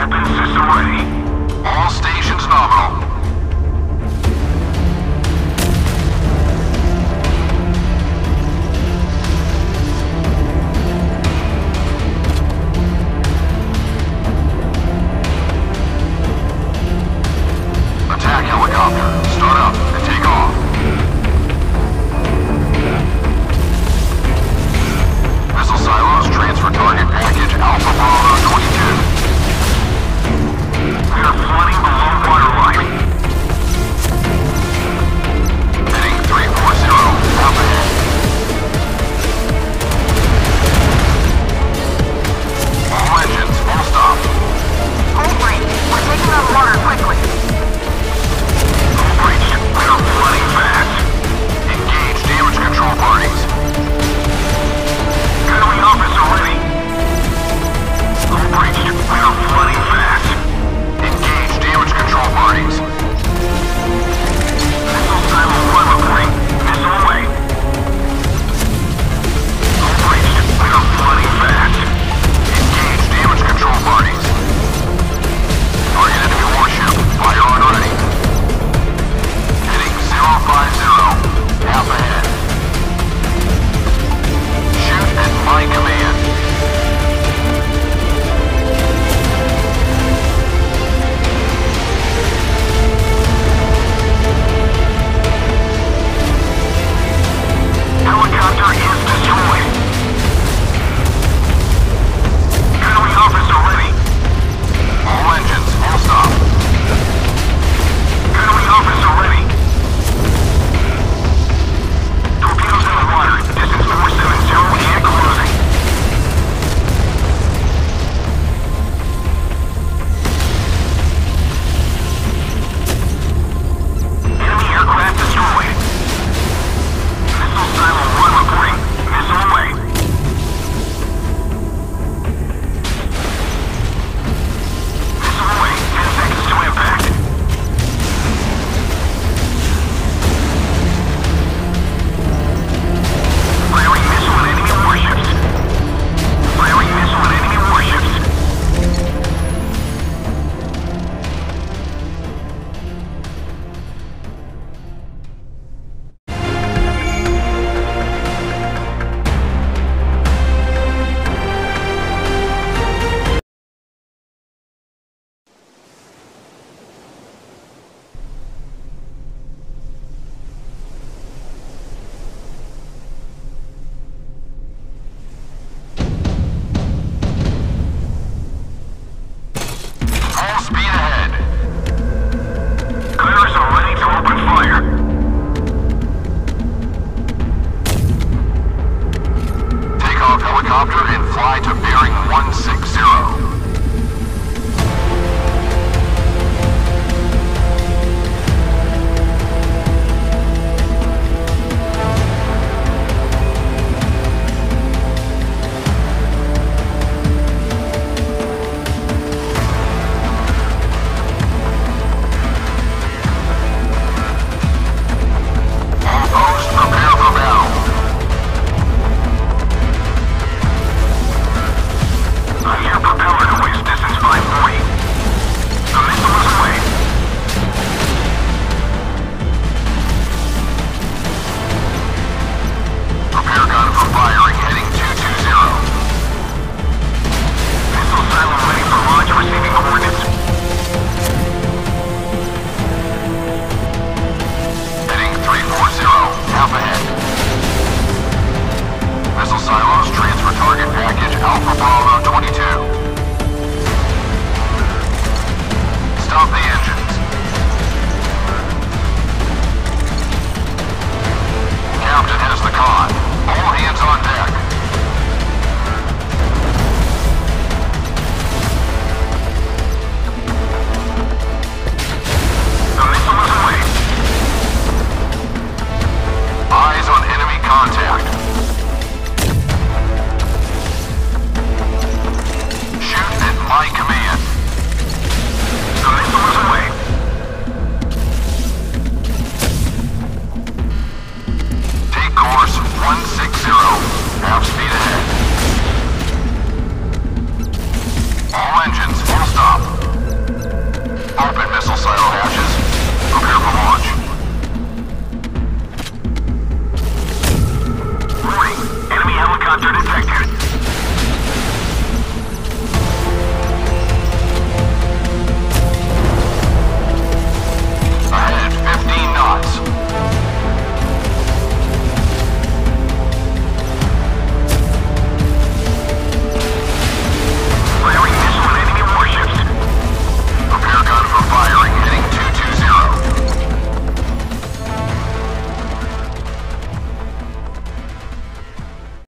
Weapon system ready. All stations nominal. Attack helicopter. Start up and take off. Missile silos transfer target package Alpha Bravo 22. We are flooding below waterline. Heading 340. Up ahead. All engines, full stop. Hold breach. We're taking on water quickly. Full breach. We are flooding fast. Engage damage control parties. Gunnery officer ready. Full breach. We are flooding fast. Engage damage control parties. Missile silo 1 reporting. Missile away. Full breach. We are flooding fast. Engage damage control parties. Target enemy warship. Fire on ready. Heading 050. Half ahead. Shoot at my command. Helicopter is destroyed. Gunnery officer ready. All engines, full stop. Gunnery officer ready. Torpedoes in the water. Distance 470 and closing. Enemy aircraft destroyed. Missile silo 1 reporting. Missile away. Missile away. 10 seconds to impact. Firing missile at enemy warships. Firing missile at enemy warships. Full speed ahead. Gunners are ready to open fire. Take off helicopter and fly to bearing 160.